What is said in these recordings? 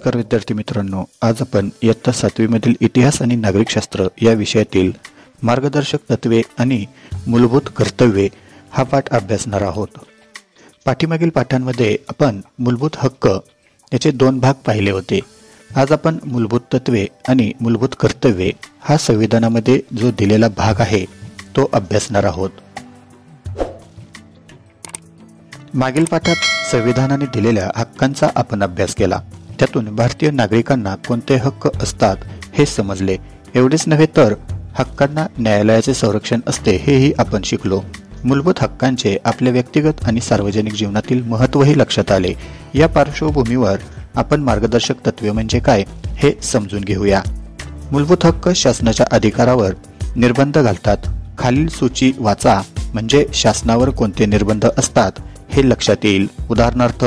नमस्कार विद्यार्थी मित्रांनो, आज आपण इयत्ता 7वी मधील इतिहास आणि नागरिकशास्त्र या विषयातील मार्गदर्शक तत्वे आणि मूलभूत कर्तव्ये हा पाठ अभ्यासणार आहोत। पाठीमागील पाठांमध्ये आपण मूलभूत हक्क याचे 2 भाग पाहिले होते। आज आपण मूलभूत तत्वे आणि मूलभूत कर्तव्ये हा संविधानामध्ये जो दिलेला भाग आहे तो अभ्यासणार आहोत। मागील पाठात संविधानाने दिलेल्या हक्कांचा आपण अभ्यास केला। त्यातून भारतीय नागरिकांना कोणते हक्क असतात हे समजले। एवढेच नव्हे तर हक्कांना न्यायालयाचे संरक्षण असते हेही आपण शिकलो। मूलभूत हक्कांचे आपल्या व्यक्तिगत आणि सार्वजनिक जीवनातील महत्त्वही लक्षात आले। या पार्श्वभूमीवर आपण मार्गदर्शक तत्वे म्हणजे काय हे समजून घेऊया। मूलभूत हक्क शासनाच्या अधिकारावर निर्बंध घालतात। खालील सूची वाचा म्हणजे शासनावर कोणते निर्बंध असतात हे लक्षात येईल। उदाहरणार्थ,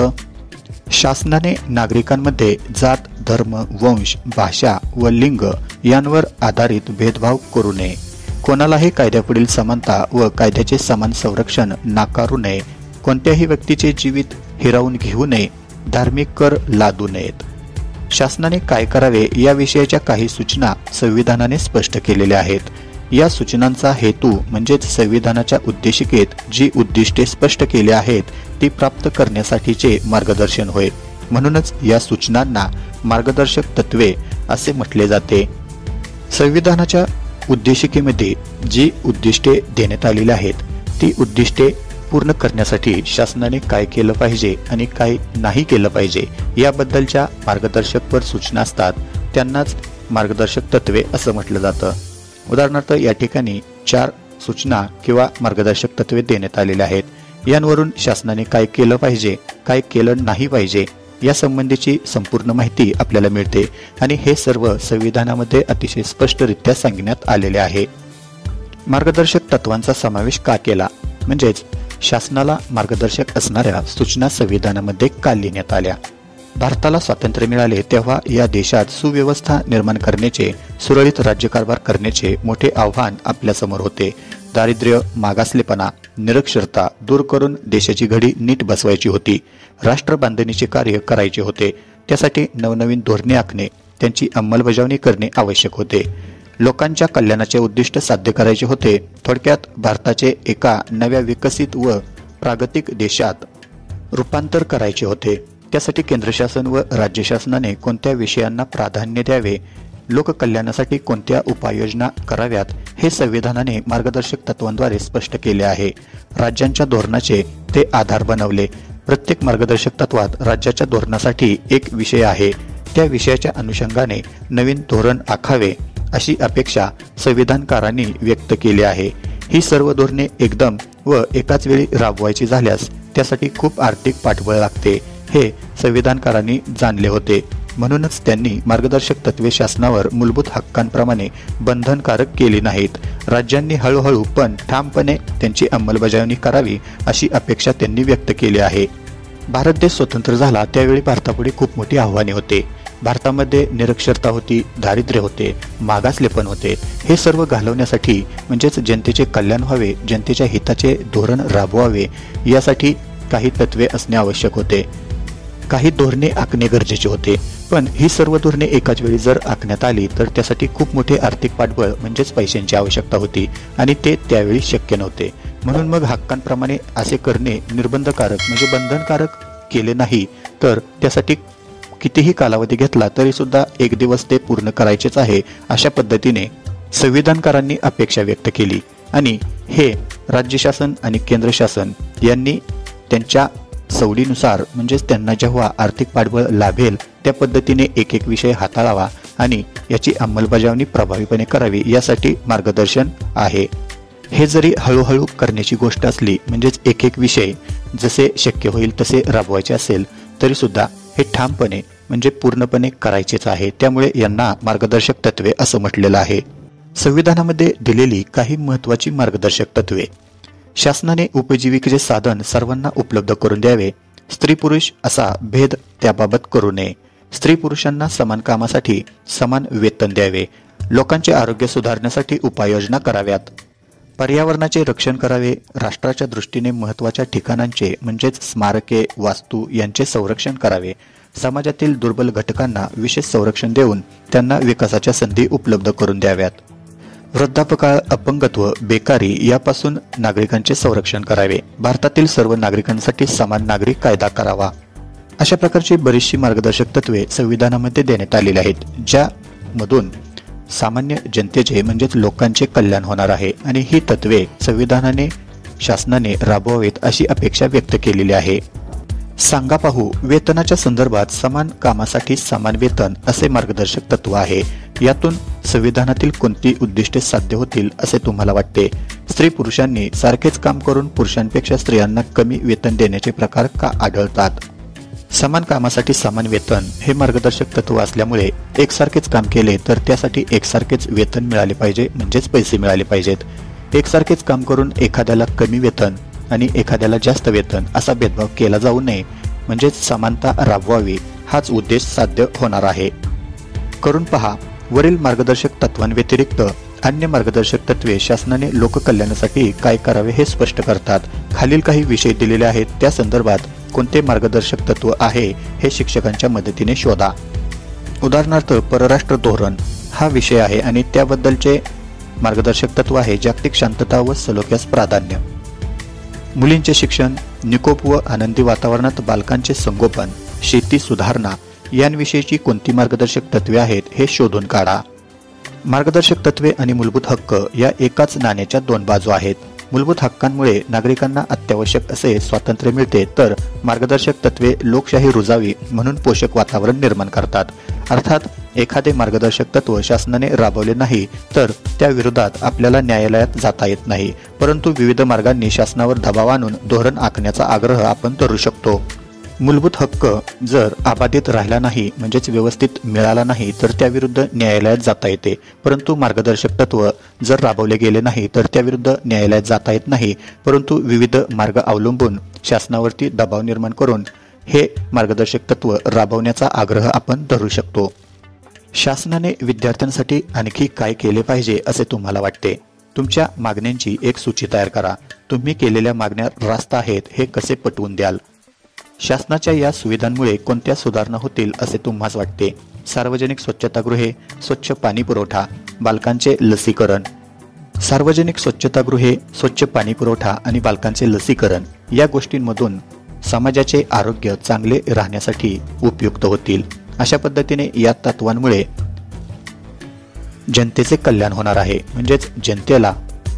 शासनाने नागरिकांमध्ये जात, धर्म, वंश, भाषा व लिंग यांवर आधारित भेदभाव करू नये। कोणालाही कायद्यापुढील समानता व कायद्याचे समान संरक्षण नाकारू नये। कोणत्याही व्यक्तीचे जीवित हिरावून घेऊ नये। धार्मिक कर लादू नयेत। शासनाने काय करावे या विषयाच्या काही सूचना संविधानाने स्पष्ट केलेल्या आहेत। या सूचनांचा हेतू म्हणजेच संविधानाच्या उद्देशिकेत जी उद्दिष्टे स्पष्ट केली आहेत ती प्राप्त करण्यासाठीचे मार्गदर्शन होय। म्हणूनच या सूचनांना मार्गदर्शक तत्वे असे म्हटले जाते। संविधानाच्या उद्देशिकेमध्ये जी उद्दिष्टे देण्यात आलेली आहेत ती उद्दिष्टे पूर्ण करण्यासाठी शासनाने काय केलं पाहिजे आणि काय नाही केलं पाहिजे याबद्दलच्या मार्गदर्शकपर सूचना असतात, त्यांनाच मार्गदर्शक तत्वे असं म्हटलं जातं। उदाहरणार्थ, या ठिकाणी 4 सूचना किंवा मार्गदर्शक तत्वे देण्यात आलेले आहेत। यांवरून शासनाने काय केलं पाहिजे, काय केलं नाही पाहिजे या संबंधीची संपूर्ण माहिती आपल्याला मिळते आणि हे सर्व संविधानामध्ये अतिशय स्पष्टरित्या सांगण्यात आलेले आहे। मार्गदर्शक तत्वांचा समावेश का केला, म्हणजेच शासनाला मार्गदर्शक असणाऱ्या सूचना संविधानामध्ये का लिहिण्यात आल्या। भारताला स्वातंत्र्य मिळाले तेव्हा या देशात सुव्यवस्था निर्माण करण्याचे, सुरळीत राज्यकारभार करण्याचे मोठे आव्हान आपल्यासमोर होते। दारिद्र्य, मागासलेपणा, निरक्षरता दूर करून देशाची घडी नीट बसवायची होती। राष्ट्र बांधणीचे कार्य करायचे होते। त्यासाठी नवनवीन धोरणे आखणे, त्यांची अंमलबजावणी करणे आवश्यक होते। लोकांच्या कल्याणाचे उद्दिष्ट साध्य करायचे होते। थोडक्यात भारताचे एका नव्या विकसित व प्रागतिक देशात रूपांतर करायचे होते। त्यासाठी केंद्र शासन व राज्य शासनाने कोणत्या विषयांना प्राधान्य द्यावे, लोककल्याणासाठी कोणत्या उपाययोजना कराव्यात हे संविधानाने मार्गदर्शक तत्वांद्वारे स्पष्ट केले आहे। राज्यांच्या धोरणाचे ते आधार बनवले। प्रत्येक मार्गदर्शक तत्वात राज्याच्या धोरणासाठी एक विषय आहे। त्या विषयाच्या अनुषंगाने नवीन धोरण आखावे अशी अपेक्षा संविधानकारांनी व्यक्त केली आहे। ही सर्व धोरणे एकदम व एकाच वेळी राबवायची झाल्यास त्यासाठी खूप आर्थिक पाठबळ लागते हे संविधानकारांनी जाणले होते। म्हणूनच त्यांनी मार्गदर्शक तत्वे शासनावर मूलभूत हक्कांप्रमाणे बंधनकारक केली नाहीत। राज्यांनी हळूहळू पण ठामपणे त्यांची अंमलबजावणी करावी अशी अपेक्षा त्यांनी व्यक्त केली आहे। भारत देश स्वतंत्र झाला त्यावेळी भारतापुढे खूप मोठी आव्हाने होते। भारतामध्ये निरक्षरता होती, दारिद्र्य होते, मागासलेपण होते। हे सर्व घालवण्यासाठी म्हणजेच जनतेचे कल्याण व्हावे, जनतेच्या हिताचे धोरण राबवावे यासाठी काही तत्वे असणे आवश्यक होते। काही धोरणे आखणे गरजेचे होते। पण ही सर्व धोरणे एकाच वेळी जर आखण्यात आली तर त्यासाठी खूप मोठे आर्थिक पाठबळ म्हणजेच पैशांची आवश्यकता होती आणि ते त्यावेळी शक्य नव्हते। म्हणून मग हक्कांप्रमाणे असे करणे निर्बंधकारक म्हणजे बंधनकारक केले नाही तर त्यासाठी कितीही कालावधी घेतला तरी सुद्धा एक दिवस ते पूर्ण करायचेच आहे अशा पद्धतीने संविधानकारांनी अपेक्षा व्यक्त केली आणि हे राज्य शासन आणि केंद्र शासन यांनी त्यांच्या सवडीनुसार म्हणजेच त्यांना जेव्हा आर्थिक पाठबळ लाभेल त्या पद्धतीने एक एक विषय हाताळावा आणि याची अंमलबजावणी प्रभावीपणे करावी यासाठी मार्गदर्शन आहे। हे जरी हळूहळू करण्याची गोष्ट असली म्हणजेच एक एक विषय जसे शक्य होईल तसे राबवायचे असेल तरी सुद्धा हे ठामपणे म्हणजे पूर्णपणे करायचेच आहे। त्यामुळे यांना मार्गदर्शक तत्वे असं म्हटलेलं आहे। संविधानामध्ये दिलेली काही महत्त्वाची मार्गदर्शक तत्वे। शासनाने उपजीविकेचे साधन सर्वांना उपलब्ध करून द्यावे। स्त्री पुरुष असा भेद त्याबाबत करू नये। स्त्री पुरुषांना समान कामासाठी समान वेतन द्यावे। लोकांचे आरोग्य सुधारण्यासाठी उपाययोजना कराव्यात। पर्यावरणाचे रक्षण करावे। राष्ट्राच्या दृष्टीने महत्त्वाच्या ठिकाणांचे म्हणजेच स्मारके, वास्तू यांचे संरक्षण करावे। समाजातील दुर्बल घटकांना विशेष संरक्षण देऊन त्यांना विकासाच्या संधी उपलब्ध करून द्याव्यात. वृद्धापकाळ, अपंगत्व, बेकारी यापासून नागरिकांचे संरक्षण करावे. भारतातील सर्व नागरिकांसाठी समान नागरी कायदा करावा. अशा प्रकारची बरीचशी मार्गदर्शक तत्वे संविधानामध्ये देण्यात आलेली आहेत, ज्यामधून सामान्य जनतेचे म्हणजेच लोकांचे कल्याण होणार आहे आणि ही तत्वे संविधानाने शासनाने राबवावीत अशी अपेक्षा व्यक्त केलेली आहे. सांगा पाहू, वेतनाच्या संदर्भात समान कामासाठी समान वेतन असे मार्गदर्शक तत्व आहे. यातून संविधानातील कोणती उद्दिष्टे साध्य होतील असे तुम्हाला वाटते? स्त्री पुरुषांनी सारखेच काम करून पुरुषांपेक्षा स्त्रियांना कमी वेतन देण्याचे प्रकार का आढळतात? समान कामासाठी समान वेतन हे मार्गदर्शक तत्व असल्यामुळे एकसारखेच काम केले तर त्यासाठी एकसारखेच वेतन मिळाले पाहिजे, म्हणजेच पैसे मिळाले पाहिजेत. एकसारखेच काम करून एखाद्याला कमी वेतन आणि एखाद्याला जास्त वेतन असा भेदभाव केला जाऊ नये, म्हणजेच समानता राबवावी, हाच उद्देश साध्य होणार आहे. करून पहा. वरील मार्गदर्शक तत्वांव्यतिरिक्त अन्य मार्गदर्शक तत्वे शासनाने लोककल्याणासाठी काय करावे हे स्पष्ट करतात. खालील काही विषय दिलेले आहेत, त्या संदर्भात कोणते मार्गदर्शक तत्व आहे हे शिक्षकांच्या मदतीने शोधा. उदाहरणार्थ परराष्ट्र धोरण हा विषय आहे आणि त्याबद्दलचे मार्गदर्शक तत्व आहे जागतिक शांतता व सलोख्यास प्राधान्य. मुलींचे शिक्षण, निकोप व आनंदी वातावरणात बालकांचे संगोपन, शेती सुधारणा यांविषयीची कोणती मार्गदर्शक तत्वे आहेत हे शोधून काढा. मार्गदर्शक तत्वे आणि मूलभूत हक्क या एकाच नाण्याच्या दोन बाजू आहेत. मूलभूत हक्कांमुळे नागरिकांना अत्यावश्यक असे स्वातंत्र्य मिळते, तर मार्गदर्शक तत्वे लोकशाही रुजावी म्हणून पोषक वातावरण निर्माण करतात. अर्थात एखादे मार्गदर्शक तत्व शासनाने राबवले नाही तर त्या विरोधात आपल्याला न्यायालयात जाता येत नाही, परंतु विविध मार्गांनी शासनावर दबाव आणून धोरण आखण्याचा आग्रह आपण धरू शकतो. मूलभूत हक्क जर अबाधित राहिला नाही, म्हणजेच व्यवस्थित मिळाला नाही, तर त्याविरुद्ध न्यायालयात जाता येते, परंतु मार्गदर्शक तत्व जर राबवले गेले नाही तर त्याविरुद्ध न्यायालयात जाता येत नाही, परंतु विविध मार्ग अवलंबून शासनावरती दबाव निर्माण करून हे मार्गदर्शक तत्व राबवण्याचा आग्रह आपण धरू शकतो. शासनाने विद्यार्थ्यांसाठी आणखी काय केले पाहिजे असे तुम्हाला वाटते? तुमच्या मागण्यांची एक सूची तयार करा. तुम्ही केलेल्या मागण्या रास्त आहेत हे कसे पटवून द्याल? शासनाच्या या सुविधांमुळे कोणत्या सुधारणा होतील असे तुम्हाला वाटते? सार्वजनिक स्वच्छतागृहे, स्वच्छ पाणी पुरवठा, बालकांचे लसीकरण. सार्वजनिक स्वच्छतागृहे, स्वच्छ पाणी पुरवठा आणि बालकांचे लसीकरण या गोष्टींमधून समाजाचे आरोग्य चांगले राहण्यासाठी उपयुक्त होतील. अशा पद्धतीने या तत्वांमुळे जनतेचे कल्याण होणार आहे, म्हणजेच जनतेला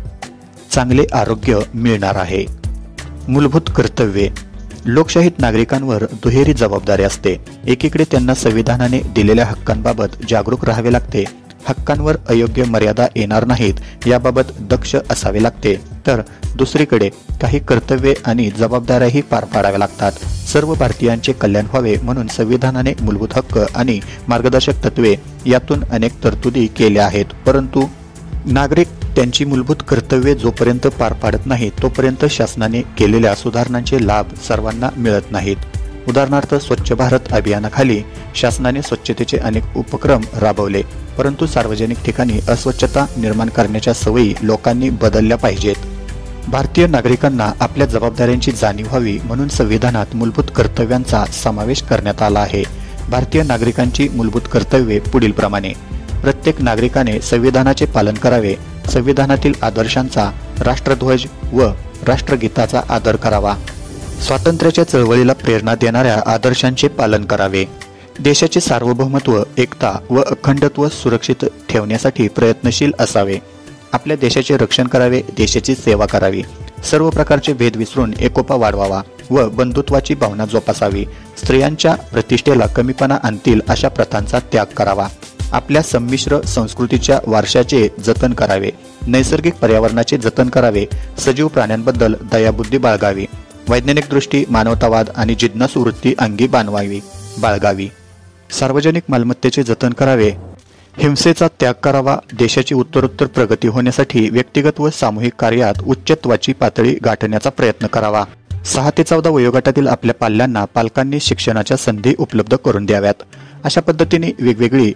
चांगले आरोग्य मिळणार आहे. मूलभूत कर्तव्ये. लोकशाहीत नागरिकांवर दुहेरी जबाबदारी असते. एकीकडे त्यांना संविधानाने दिलेल्या हक्कांबाबत जागरूक राहावे लागते, हक्कांवर अयोग्य मर्यादा येणार नाहीत याबाबत दक्ष असावे लागते, तर दुसरीकडे काही कर्तव्ये आणि जबाबदाऱ्याही पार पाडाव्या लागतात. सर्व भारतीयांचे कल्याण व्हावे म्हणून संविधानाने मूलभूत हक्क आणि मार्गदर्शक तत्वे यातून अनेक तरतुदी केल्या आहेत, परंतु नागरिक त्यांची मूलभूत कर्तव्ये जोपर्यंत पार पाडत नाहीत तोपर्यंत शासनाने केलेल्या सुधारणांचे लाभ सर्वांना मिळत नाहीत. उदाहरणार्थ स्वच्छ भारत अभियानाखाली शासनाने स्वच्छतेचे अनेक उपक्रम राबवले, परंतु सार्वजनिक ठिकाणी अस्वच्छता निर्माण करण्याच्या सवयी लोकांनी बदलल्या पाहिजेत. भारतीय नागरिकांना आपल्या जबाबदाऱ्यांची जाणीव व्हावी म्हणून संविधानात मूलभूत कर्तव्यांचा समावेश करण्यात आला आहे. भारतीय नागरिकांची मूलभूत कर्तव्ये पुढील प्रमाणे: प्रत्येक नागरिकाने संविधानाचे पालन करावे, संविधानातील आदर्शांचा, राष्ट्रध्वज व राष्ट्रगीताचा आदर करावा, स्वातंत्र्याच्या चळवळीला प्रेरणा देणाऱ्या आदर्शांचे पालन करावे, देशाचे सार्वभौमत्व, एकता व अखंडत्व सुरक्षित ठेवण्यासाठी प्रयत्नशील असावे, आपल्या देशाचे रक्षण करावे, देशाची सेवा करावी, सर्व प्रकारचे भेद विसरून एकोपा वाढवावा व बंधुत्वाची भावना जोपासावी, स्त्रियांच्या प्रतिष्ठेला कमीपणा आणतील अशा प्रथांचा त्याग करावा, आपल्या संमिश्र संस्कृतीच्या वारशाचे जतन करावे, नैसर्गिक पर्यावरणाचे जतन करावे, सजीव प्राण्यांबद्दल दयाबुद्धी बाळगावी, वैज्ञानिक दृष्टी, मानवतावाद आणि जिज्ञासू वृत्ती अंगी बाळगावी, सार्वजनिक मालमत्तेचे जतन करावे, हिंसेचा त्याग करावा, देशाची उत्तरोत्तर प्रगती होण्यासाठी व्यक्तिगत व सामूहिक कार्यात उच्चत्वाची पातळी गाठण्याचा प्रयत्न करावा, 6 ते 14 वयोगटातील आपल्या पाल्यांना पालकांनी शिक्षणाच्या संधी उपलब्ध करून द्याव्यात. अशा पद्धतीने वेगवेगळी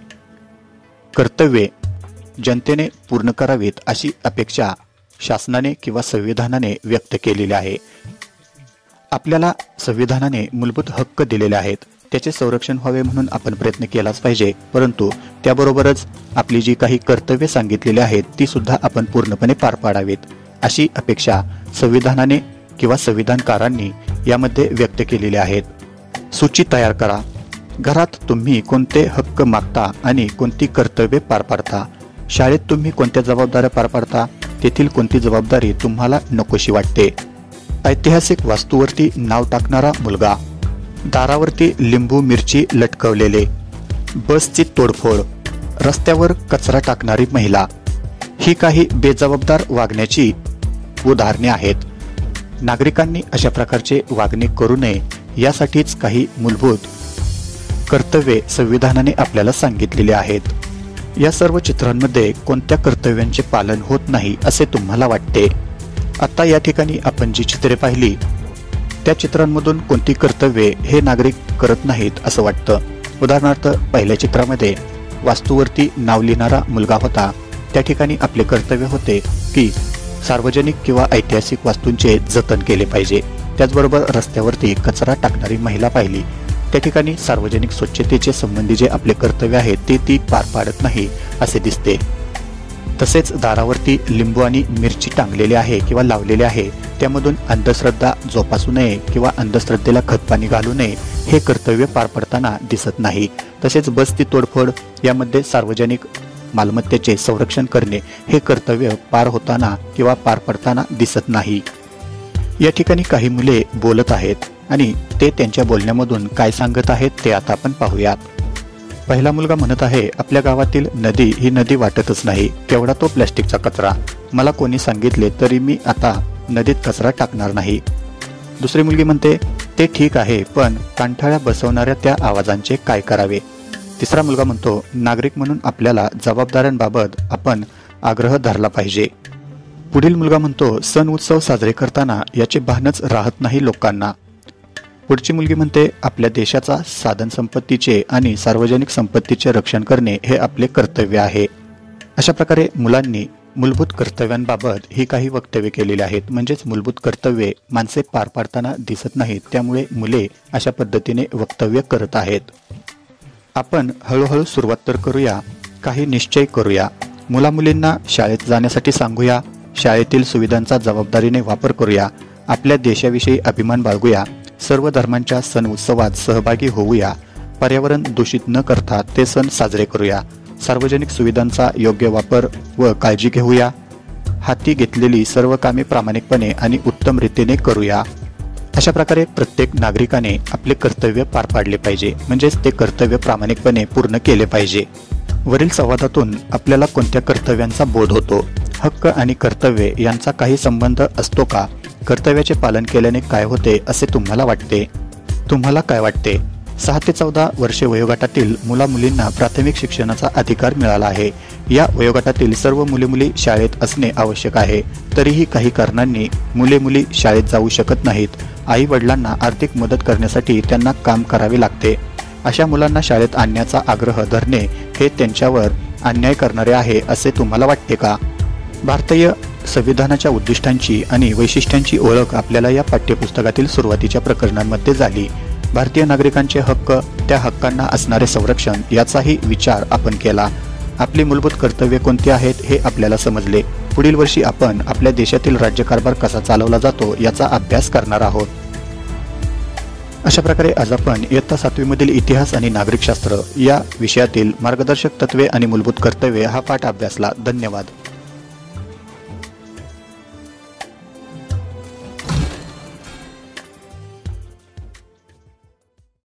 कर्तव्ये जनतेने पूर्ण करावीत अशी अपेक्षा शासनाने किंवा संविधानाने व्यक्त केलेली आहे. आपल्याला संविधानाने मूलभूत हक्क दिलेले आहेत, त्याचे संरक्षण व्हावे म्हणून आपण प्रयत्न केलाच पाहिजे, परंतु त्याबरोबरच आपली जी काही कर्तव्ये सांगितलेली आहेत ती सुद्धा आपण पूर्णपणे पार पाडावीत, अशी अपेक्षा संविधानाने किंवा संविधानकारांनी यामध्ये व्यक्त केलेली आहेत. सूची तयार करा. घरात तुम्ही कोणते हक्क मागता आणि कोणती कर्तव्ये पार पाडता. शाळेत तुम्ही कोणत्या जबाबदाऱ्या पार पाडता, तेथील कोणती जबाबदारी तुम्हाला नकोशी वाटते. ऐतिहासिक वास्तूवरती नाव टाकणारा मुलगा, दारावरती लिंबू मिरची लटकवलेले, बसची तोडफोड, रस्त्यावर कचरा टाकणारी महिला, ही काही बेजबाबदार वागण्याची उदाहरणे आहेत. नागरिकांनी अशा प्रकारचे वागणे करू नये यासाठीच काही मूलभूत कर्तव्ये संविधानाने आपल्याला सांगितलेली आहेत. या सर्व चित्रांमध्ये कोणत्या कर्तव्यांचे पालन होत नाही असे तुम्हाला वाटते? आता या ठिकाणी आपण जी चित्रे पाहिली त्या चित्रांमधून कोणती कर्तव्ये हे नागरिक करत नाहीत असं वाटतं? उदाहरणार्थ, पहिल्या चित्रामध्ये वास्तूवरती नाव लिहिणारा मुलगा होता. त्या ठिकाणी आपले कर्तव्य होते की सार्वजनिक किंवा ऐतिहासिक वास्तूंचे जतन केले पाहिजे. त्याचबरोबर रस्त्यावरती कचरा टाकणारी महिला पाहिली. त्या ठिकाणी सार्वजनिक स्वच्छतेचे संबंधी जे आपले कर्तव्य आहे ते ती पार पाडत नाही असे दिसते. तसेच दारावरती लिंबू आणि मिरची टांगलेली आहे किंवा लावलेले आहे, त्यामधून अंधश्रद्धा जोपासू नये किंवा अंधश्रद्धेला खतपाणी घालू नये हे कर्तव्य पार पडताना दिसत नाही. तसेच बसची तोडफोड यामध्ये सार्वजनिक मालमत्तेचे संरक्षण करणे हे कर्तव्य पार होताना किंवा पार पडताना दिसत नाही. या ठिकाणी काही मुले बोलत आहेत आणि ते त्यांच्या बोलण्यामधून काय सांगत आहेत ते आता आपण पाहूयात. पहिला मुलगा म्हणत आहे, आपल्या गावातील नदी ही नदी वाटतच नाही, केवढा तो प्लॅस्टिकचा कचरा. मला कोणी सांगितले तरी मी आता नदीत कचरा टाकणार नाही. दुसरी मुलगी म्हणते, ते ठीक आहे, पण कांठाळ्या बसवणाऱ्या त्या आवाजांचे काय करावे. तिसरा मुलगा म्हणतो, नागरिक म्हणून आपल्याला जबाबदाऱ्यांबाबत आपण आग्रह धरला पाहिजे. पुढील मुलगा म्हणतो, सण उत्सव साजरे करताना याचे भानच राहत नाही लोकांना. पुढची मुलगी म्हणते, आपल्या देशाचा साधन संपत्तीचे आणि सार्वजनिक संपत्तीचे रक्षण करणे हे आपले कर्तव्य आहे. अशा प्रकारे मुलांनी मूलभूत कर्तव्यांबाबत ही काही वक्तव्ये केलेली आहेत. म्हणजेच मूलभूत कर्तव्ये माणसे पार पाडताना दिसत नाहीत, त्यामुळे मुले अशा पद्धतीने वक्तव्य करत आहेत. आपण हळूहळू सुरुवात तर करूया, काही निश्चय करूया. मुलामुलींना शाळेत जाण्यासाठी सांगूया. शाळेतील सुविधांचा जबाबदारीने वापर करूया. आपल्या देशाविषयी अभिमान बाळगूया. सर्व धर्मांच्या सण उत्सवात सहभागी होऊया. पर्यावरण दूषित न करता ते सण साजरे करूया. सार्वजनिक सुविधांचा योग्य वापर व काळजी घेऊया. हाती घेतलेली सर्व कामे प्रामाणिकपणे आणि उत्तम रीतीने करूया. अशा प्रकारे प्रत्येक नागरिकाने आपले कर्तव्य पार पाडले पाहिजे, म्हणजेच ते कर्तव्य प्रामाणिकपणे पूर्ण केले पाहिजे. वरील संवादातून आपल्याला कोणत्या कर्तव्यांचा बोध होतो? हक्क आणि कर्तव्य यांचा काही संबंध असतो का? कर्तव्याचे पालन केल्याने काय होते असे तुम्हाला वाटते? तुम्हाला काय वाटते? 6 ते 14 वर्षे वयोगटातील मुलामुलींना प्राथमिक शिक्षणाचा अधिकार मिळाला आहे. या वयोगटातील सर्व मुले शाळेत असणे आवश्यक आहे. तरीही काही कारणांनी मुले शाळेत जाऊ शकत नाहीत. आई वडिलांना आर्थिक मदत करण्यासाठी त्यांना काम करावे लागते. अशा मुलांना शाळेत आणण्याचा आग्रह धरणे हे त्यांच्यावर अन्याय करणारे आहे असे तुम्हाला वाटते का? भारतीय संविधानाच्या उद्दिष्टांची आणि वैशिष्ट्यांची ओळख आपल्याला या पाठ्यपुस्तकातील सुरुवातीच्या प्रकरणांमध्ये झाली. भारतीय नागरिकांचे हक्क, त्या हक्कांना असणारे संरक्षण याचाही विचार आपण केला. आपली मूलभूत कर्तव्ये कोणती आहेत हे आपल्याला समजले. पुढील वर्षी आपण आपल्या देशातील राज्यकारभार कसा चालवला जातो याचा अभ्यास करणार आहोत. अशा प्रकारे आज आपण इयत्ता 7वी मधील इतिहास आणि नागरिकशास्त्र या विषयातील मार्गदर्शक तत्वे आणि मूलभूत कर्तव्ये हा पाठ अभ्यासला. धन्यवाद.